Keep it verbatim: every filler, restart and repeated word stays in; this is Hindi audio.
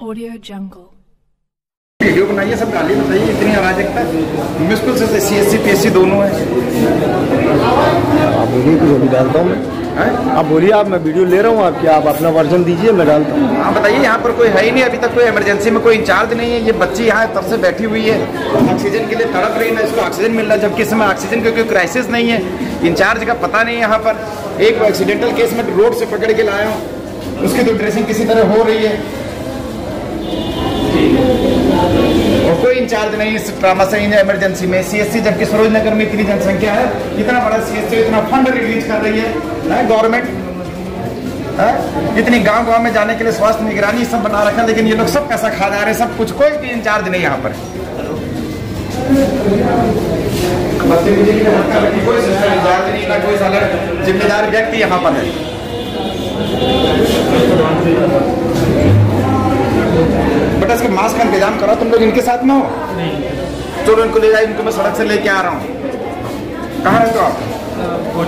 Audio Jungle. वीडियो बनाइए, सब डालिए, बताइए इतनी अराजकता मुश्किल से C S C P S C दोनों है। आप बोलिए कि अभी डालता हूँ मैं, आप बोलिए, आप मैं वीडियो ले रहा हूँ आपकी, आप अपना वर्जन दीजिए, मैं डालता हूँ। हाँ बताइए, यहाँ पर कोई है ही नहीं अभी तक, कोई इमरजेंसी में कोई इंचार्ज नहीं है। ये बच्ची यहाँ तब से बैठी हुई है, ऑक्सीजन के लिए तड़प रही, ना इसको ऑक्सीजन मिल रहा है, जबकि इस समय ऑक्सीजन का कोई क्राइसिस नहीं है। इंचार्ज का पता नहीं है यहाँ पर। एक एक्सीडेंटल केस में रोड से पकड़ के लाया हूँ, उसकी तो ड्रेसिंग किसी तरह हो रही है और कोई इंचार्ज नहीं इस ट्रामा से इमरजेंसी में। सीएससी जबकि सरोज नगर में इतनी जनसंख्या है, इतना बड़ा सीएससी इतना फंड रिलीज कर रही है गवर्नमेंट, इतनी गांव गांव में जाने के लिए स्वास्थ्य निगरानी सब बना रखा है, लेकिन ये लोग सब पैसा खा जा रहे हैं, सब कुछ, कोई भी इंचार्ज नहीं यहाँ पर। कोई इंचार्ज नहीं, ना कोई साला जिम्मेदार व्यक्ति यहाँ पर है। बेटा इसके मास्क का इंतजाम करो, तुम लोग इनके साथ में हो? चलो इनको ले जाए, इनको मैं सड़क से लेके आ रहा हूँ। कहाँ रहते हो आप?